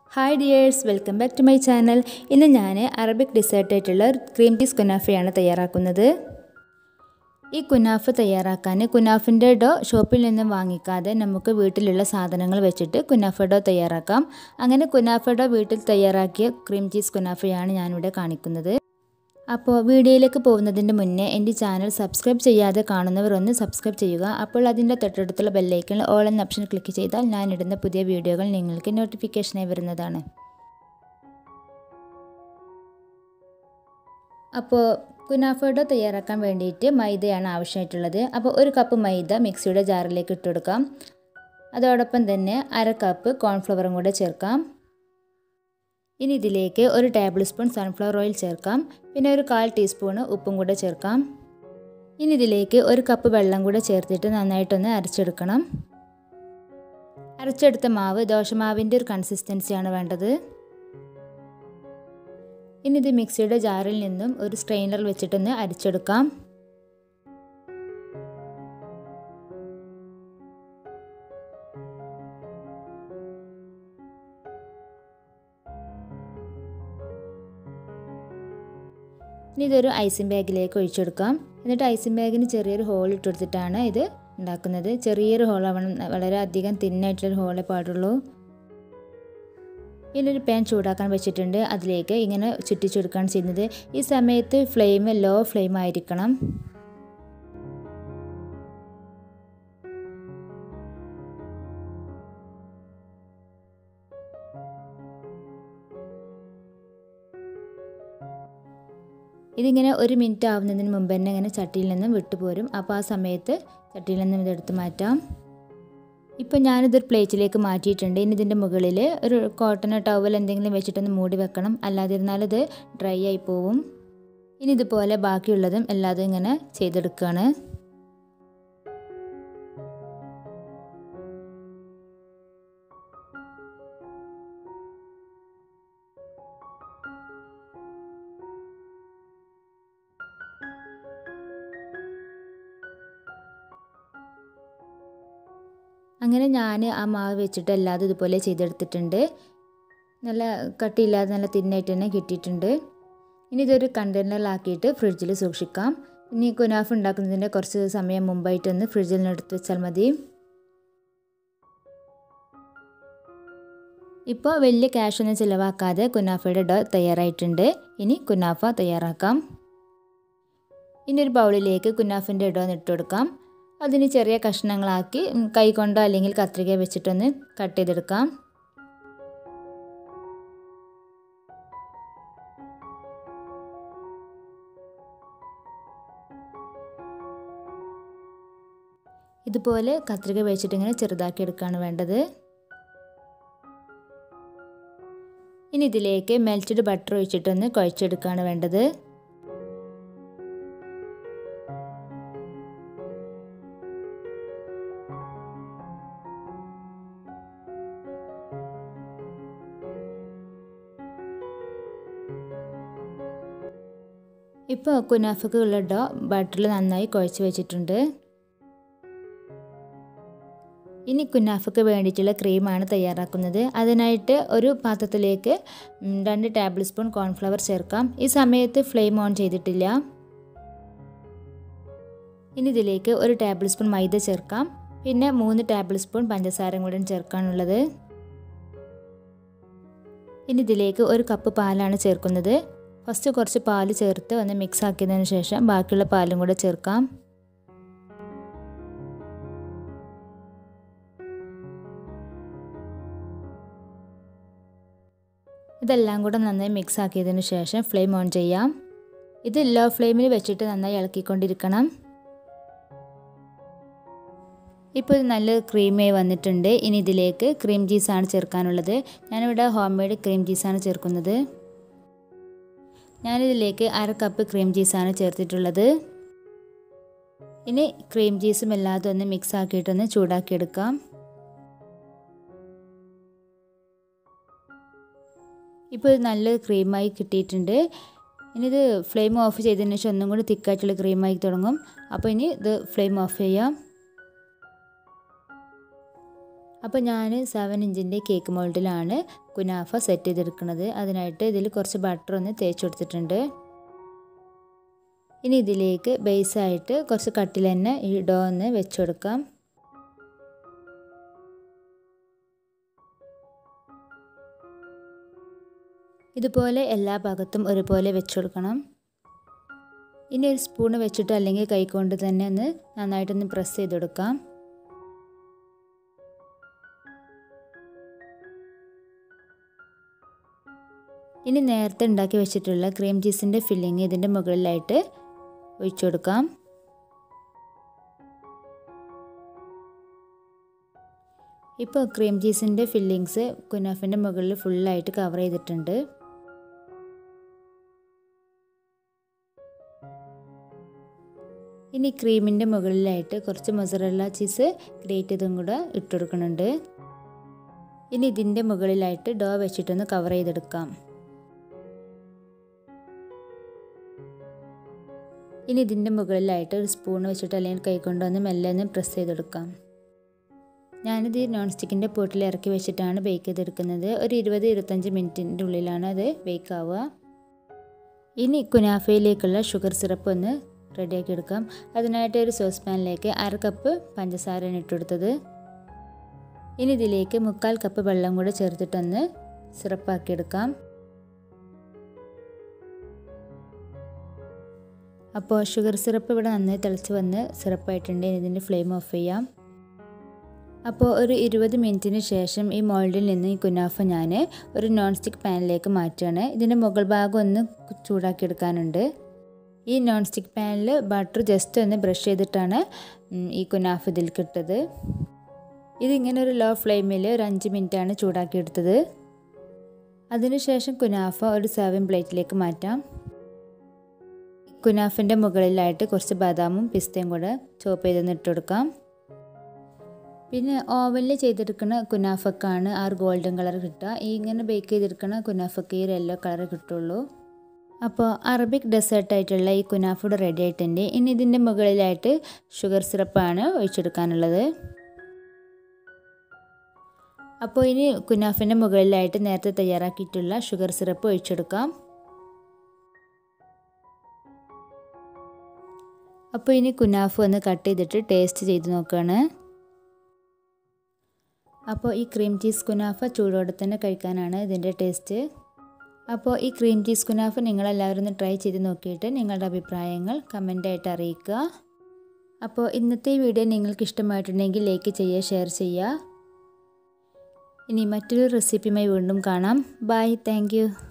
Hi dears, welcome back to my channel. ഇന്ന് ഞാൻ Arabic dessert ആയിട്ടുള്ള ക്രീം ചീസ് കുനാഫയാണ് തയ്യാറാക്കുന്നത്. ഈ കുനാഫ തയ്യാറാക്കാൻ കുനാഫിൻ്റെ ഡോ ഷോപ്പിൽ നിന്നും വാങ്ങിക്കാതെ നമുക്ക് വീട്ടിലുള്ള സാധനങ്ങൾ വെച്ചിട്ട് കുനാഫ ഡോ തയ്യാറാക്കാം. അങ്ങനെ കുനാഫ ഡോ വീട്ടിൽ തയ്യാറാക്കിയ ക്രീം ചീസ് കുനാഫയാണ് ഞാനിവിടെ കാണിക്കുന്നത്. അപ്പോൾ വീഡിയോയിലേക്ക് പോകുന്നതിന് മുന്നേ എൻ്റെ ചാനൽ സബ്സ്ക്രൈബ് ചെയ്യാതെ കാണുന്നവർ ഒന്ന് സബ്സ്ക്രൈബ് ചെയ്യുക. അപ്പോൾ അതിൻ്റെ തൊട്ടടുത്തുള്ള ബെല്ലൈക്കണിൽ ഓൾ എന്ന ഓപ്ഷൻ ക്ലിക്ക് ചെയ്താൽ ഞാൻ ഇടുന്ന പുതിയ വീഡിയോകൾ നിങ്ങൾക്ക് നോട്ടിഫിക്കേഷനായി വരുന്നതാണ്. അപ്പോൾ കുനാഫ ഡോ തയ്യാറാക്കാൻ വേണ്ടിയിട്ട് മൈദയാണ് ആവശ്യമായിട്ടുള്ളത്. അപ്പോൾ ഒരു കപ്പ് മൈദ മിക്സിയുടെ ജാറിലേക്ക് ഇട്ട് കൊടുക്കാം. അതോടൊപ്പം തന്നെ അര കപ്പ് കോൺഫ്ലവറും കൂടെ ചേർക്കാം. ഇനി ഇതിലേക്ക് ഒരു ടേബിൾ സ്പൂൺ സൺഫ്ലവർ ഓയിൽ ചേർക്കാം. പിന്നെ ഒരു 1/4 ടീസ്പൂൺ ഉപ്പും കൂടെ ചേർക്കാം. ഇനി ഇതിലേക്ക് ഒരു കപ്പ് വെള്ളം കൂടെ ചേർത്തിട്ട് നന്നായിട്ടൊന്ന് അരച്ചെടുക്കണം. അരച്ചെടുത്ത മാവ് ദോശമാവിൻ്റെ ഒരു കൺസിസ്റ്റൻസിയാണ് വേണ്ടത്. ഇനി ഇത് മിക്സിയുടെ ജാറിൽ നിന്നും ഒരു സ്ട്രെയിനർ വെച്ചിട്ടൊന്ന് അരിച്ചെടുക്കാം. ഇനി ഇതൊരു ഐസിങ് ബാഗിലേക്ക് ഒഴിച്ചെടുക്കാം. എന്നിട്ട് ഐസിങ് ബാഗിന് ചെറിയൊരു ഹോൾ ഇട്ടെടുത്തിട്ടാണ് ഇത് ഉണ്ടാക്കുന്നത്. ചെറിയൊരു ഹോളാവണം, വളരെ അധികം തിന്നായിട്ടുള്ളൊരു ഹോളേ പാടുള്ളൂ. ഇനി ഒരു പാൻ ചൂടാക്കാൻ വെച്ചിട്ടുണ്ട്. അതിലേക്ക് ഇങ്ങനെ ചുറ്റിച്ചെടുക്കുകയാണ് ചെയ്യുന്നത്. ഈ സമയത്ത് ഫ്ലെയിം ലോ ഫ്ലെയിം ആയിരിക്കണം. ഇതിങ്ങനെ 1 മിനിറ്റ് ആവുന്നതിന് മുമ്പ് തന്നെ ഇങ്ങനെ ചട്ടിയിൽ നിന്നും വിട്ടുപോരും. അപ്പോൾ ആ സമയത്ത് ചട്ടിയിൽ നിന്നും ഇതെടുത്ത് മാറ്റാം. ഇപ്പോൾ ഞാനിതൊരു പ്ലേറ്റിലേക്ക് മാറ്റിയിട്ടുണ്ട്. ഇനി ഇതിൻ്റെ മുകളിൽ ഒരു കോട്ടൺ ടവൽ എന്തെങ്കിലും വെച്ചിട്ടൊന്ന് മൂടി വെക്കണം. അല്ലാതിരുന്നാൽ ഇത് ഡ്രൈ ആയി പോവും. ഇനി ഇതുപോലെ ബാക്കിയുള്ളതും എല്ലാതും ഇങ്ങനെ ചെയ്തെടുക്കുകയാണ്. അങ്ങനെ ഞാൻ ആ മാവ് വെച്ചിട്ട് എല്ലാതും ഇതുപോലെ ചെയ്തെടുത്തിട്ടുണ്ട്. നല്ല കട്ടിയില്ലാതെ നല്ല തിന്നായിട്ട് തന്നെ കിട്ടിയിട്ടുണ്ട്. ഇനി ഇതൊരു കണ്ടെയ്നറിലാക്കിയിട്ട് ഫ്രിഡ്ജിൽ സൂക്ഷിക്കാം. ഇനി കുനാഫ ഉണ്ടാക്കുന്നതിൻ്റെ കുറച്ച് സമയം മുമ്പായിട്ടൊന്ന് ഫ്രിഡ്ജിൽ നിന്ന് എടുത്ത് വെച്ചാൽ മതി. ഇപ്പോൾ വലിയ ക്യാഷൊന്നും ചിലവാക്കാതെ കുനാഫയുടെ ഡോ തയ്യാറായിട്ടുണ്ട്. ഇനി കുനാഫ തയ്യാറാക്കാം. ഇനി ഒരു ബൗളിലേക്ക് കുനാഫിൻ്റെ ഡോ ഇട്ട് കൊടുക്കാം. അതിന് ചെറിയ കഷ്ണങ്ങളാക്കി കൈ കൊണ്ടോ അല്ലെങ്കിൽ കത്രിക വെച്ചിട്ടൊന്ന് കട്ട് ചെയ്തെടുക്കാം. ഇതുപോലെ കത്രിക വെച്ചിട്ട് ഇങ്ങനെ ചെറുതാക്കി എടുക്കുകയാണ് വേണ്ടത്. ഇനി ഇതിലേക്ക് മെൽറ്റഡ് ബട്ടർ ഒഴിച്ചിട്ടൊന്ന് കുഴച്ചെടുക്കുകയാണ് വേണ്ടത്. ഇപ്പോൾ കുനാഫക്കുള്ള ഡോ ബട്ടറിൽ നന്നായി കുഴച്ച് വെച്ചിട്ടുണ്ട്. ഇനി കുനാഫക്ക് വേണ്ടിയിട്ടുള്ള ക്രീമാണ് തയ്യാറാക്കുന്നത്. അതിനായിട്ട് ഒരു പാത്രത്തിലേക്ക് 2 ടേബിൾ സ്പൂൺ കോൺഫ്ലവർ ചേർക്കാം. ഈ സമയത്ത് ഫ്ലെയിം ഓൺ ചെയ്തിട്ടില്ല. ഇനി ഇതിലേക്ക് 1 ടേബിൾ സ്പൂൺ മൈദ ചേർക്കാം. പിന്നെ 3 ടേബിൾ സ്പൂൺ പഞ്ചസാരയും കൂടെ ചേർക്കാനുള്ളത്. ഇനി ഇതിലേക്ക് 1 കപ്പ് പാലാണ് ചേർക്കുന്നത്. ഫസ്റ്റ് കുറച്ച് പാൽ ചേർത്ത് ഒന്ന് മിക്സ് ആക്കിയതിന് ശേഷം ബാക്കിയുള്ള പാലും കൂടെ ചേർക്കാം. ഇതെല്ലാം കൂടെ നന്നായി മിക്സ് ആക്കിയതിന് ശേഷം ഫ്ലെയിം ഓൺ ചെയ്യാം. ഇത് ലോ ഫ്ലെയിമിൽ വെച്ചിട്ട് നന്നായി ഇളക്കിക്കൊണ്ടിരിക്കണം. ഇപ്പോൾ ഇത് നല്ല ക്രീമായി വന്നിട്ടുണ്ട്. ഇനി ഇതിലേക്ക് ക്രീം ചീസാണ് ചേർക്കാനുള്ളത്. ഞാനിവിടെ ഹോം മെയ്ഡ് ക്രീം ചീസാണ് ചേർക്കുന്നത്. ഞാനിതിലേക്ക് 1/2 കപ്പ് ക്രീം ചീസാണ് ചേർത്തിട്ടുള്ളത്. ഇനി ക്രീം ചീസും എല്ലാതും ഒന്ന് മിക്സ് ആക്കിയിട്ടൊന്ന് ചൂടാക്കിയെടുക്കാം. ഇപ്പോൾ ഇത് നല്ല ക്രീമായി കിട്ടിയിട്ടുണ്ട്. ഇനി ഇത് ഫ്ലെയിം ഓഫ് ചെയ്തതിന് ശേഷം ഒന്നും കൂടി തിക്കായിട്ടുള്ള ക്രീമായി തുടങ്ങും. അപ്പോൾ ഇനി ഇത് ഫ്ലെയിം ഓഫ് ചെയ്യാം. അപ്പോൾ ഞാൻ 7 ഇഞ്ചിൻ്റെ കേക്ക് മോൾഡിലാണ് കുനാഫ സെറ്റ് ചെയ്തെടുക്കുന്നത്. അതിനായിട്ട് ഇതിൽ കുറച്ച് ബട്ടർ ഒന്ന് തേച്ച് കൊടുത്തിട്ടുണ്ട്. ഇനി ഇതിലേക്ക് ബേസായിട്ട് കുറച്ച് കട്ടിൽ തന്നെ ഈ ഡോ ഒന്ന് വെച്ച് കൊടുക്കാം. ഇതുപോലെ എല്ലാ ഭാഗത്തും ഒരുപോലെ വെച്ച് കൊടുക്കണം. ഇനി ഒരു സ്പൂൺ വെച്ചിട്ട് അല്ലെങ്കിൽ കൈകൊണ്ട് തന്നെ ഒന്ന് നന്നായിട്ടൊന്ന് പ്രസ് ചെയ്ത് കൊടുക്കാം. ഇനി നേരത്തെ ഉണ്ടാക്കി വെച്ചിട്ടുള്ള ക്രീം ചീസിൻ്റെ ഫില്ലിങ് ഇതിൻ്റെ മുകളിലായിട്ട് ഒഴിച്ചു കൊടുക്കാം. ഇപ്പോൾ ക്രീം ചീസിൻ്റെ ഫില്ലിങ്സ് കുനാഫിൻ്റെ മുകളിൽ ഫുള്ളായിട്ട് കവർ ചെയ്തിട്ടുണ്ട്. ഇനി ക്രീമിൻ്റെ മുകളിലായിട്ട് കുറച്ച് മൊസറല്ല ചീസ് ഗ്രേറ്റ് ചെയ്തും കൂടെ ഇട്ട് കൊടുക്കുന്നുണ്ട്. ഇനി ഇതിൻ്റെ മുകളിലായിട്ട് ഡോ വെച്ചിട്ടൊന്ന് കവർ ചെയ്തെടുക്കാം. ഇനി ഇതിൻ്റെ മുകളിലായിട്ട് ഒരു സ്പൂൺ വെച്ചിട്ട് അല്ലെങ്കിൽ കൈകൊണ്ട് ഒന്ന് മെല്ലെ ഒന്ന് പ്രസ് ചെയ്തെടുക്കാം. ഞാനിത് നോൺ സ്റ്റിക്കിൻ്റെ പോട്ടിൽ ഇറക്കി വെച്ചിട്ടാണ് ബേക്ക് ചെയ്തെടുക്കുന്നത്. ഒരു 20-25 മിനിറ്റിൻ്റെ ഉള്ളിലാണ് അത് ബേക്ക് ആവുക. ഇനി കുനാഫയിലേക്കുള്ള ഷുഗർ സിറപ്പ് ഒന്ന് റെഡിയാക്കി എടുക്കാം. അതിനായിട്ട് ഒരു സോസ് പാനിലേക്ക് 1/2 കപ്പ് പഞ്ചസാരയാണ് ഇട്ടെടുത്തത്. ഇനി ഇതിലേക്ക് 3/4 കപ്പ് വെള്ളം കൂടെ ചേർത്തിട്ടൊന്ന് സിറപ്പാക്കിയെടുക്കാം. അപ്പോൾ ഷുഗർ സിറപ്പ് ഇവിടെ നന്നായി തിളച്ച് വന്ന് സിറപ്പായിട്ടുണ്ട്. ഇതിൻ്റെ ഫ്ലെയിം ഓഫ് ചെയ്യാം. അപ്പോൾ ഒരു 20 മിനിറ്റിന് ശേഷം ഈ മോൾഡിൽ നിന്ന് ഈ കുനാഫ ഞാൻ ഒരു നോൺ സ്റ്റിക്ക് പാനിലേക്ക് മാറ്റുകയാണ്. ഇതിൻ്റെ മുകൾ ഭാഗം ഒന്ന് ചൂടാക്കി എടുക്കാനുണ്ട്. ഈ നോൺ സ്റ്റിക്ക് പാനിൽ ബട്ടർ ജസ്റ്റ് ഒന്ന് ബ്രഷ് ചെയ്തിട്ടാണ് ഈ കുനാഫ ഇതിലേക്ക് ഇട്ടത്. ഇതിങ്ങനെ ഒരു ലോ ഫ്ലെയിമിൽ ഒരു 5 മിനിറ്റാണ് ചൂടാക്കിയെടുത്തത്. അതിനുശേഷം കുനാഫ ഒരു സർവിംഗ് പ്ലേറ്റിലേക്ക് മാറ്റാം. കുനാഫിൻ്റെ മുകളിലായിട്ട് കുറച്ച് ബദാമും പിസ്തയും കൂടെ ചോപ്പ് ചെയ്തൊന്ന് ഇട്ട് കൊടുക്കാം. പിന്നെ ഓവനിൽ ചെയ്തെടുക്കുന്ന കുനാഫക്കാണ് ആ ഒരു ഗോൾഡൻ കളർ കിട്ടുക. ഈ ഇങ്ങനെ ബേക്ക് ചെയ്തെടുക്കുന്ന കുനാഫക്ക് ഈ ഒരു യെല്ലോ കളർ കിട്ടുള്ളൂ. അപ്പോൾ അറബിക് ഡെസേർട്ടായിട്ടുള്ള ഈ കുനാഫ ഇവിടെ റെഡി ആയിട്ടുണ്ട്. ഇനി ഇതിൻ്റെ മുകളിലായിട്ട് ഷുഗർ സിറപ്പാണ് ഒഴിച്ചെടുക്കാനുള്ളത്. അപ്പോൾ ഇനി കുനാഫിൻ്റെ മുകളിലായിട്ട് നേരത്തെ തയ്യാറാക്കിയിട്ടുള്ള ഷുഗർ സിറപ്പ് ഒഴിച്ചെടുക്കാം. അപ്പോൾ ഇനി കുനാഫ ഒന്ന് കട്ട് ചെയ്തിട്ട് ടേസ്റ്റ് ചെയ്ത് നോക്കുകയാണ്. അപ്പോൾ ഈ ക്രീം ചീസ് കുനാഫ ചൂടോടെ തന്നെ കഴിക്കാനാണ് ഇതിൻ്റെ ടേസ്റ്റ്. അപ്പോൾ ഈ ക്രീം ചീസ് കുനാഫ നിങ്ങളെല്ലാവരും ഒന്ന് ട്രൈ ചെയ്ത് നോക്കിയിട്ട് നിങ്ങളുടെ അഭിപ്രായങ്ങൾ കമൻ്റായിട്ട് അറിയിക്കുക. അപ്പോൾ ഇന്നത്തെ ഈ വീഡിയോ നിങ്ങൾക്ക് ഇഷ്ടമായിട്ടുണ്ടെങ്കിൽ ലൈക്ക് ചെയ്യുക, ഷെയർ ചെയ്യുക. ഇനി മറ്റൊരു റെസിപ്പിയുമായി വീണ്ടും കാണാം. Bye, thank U.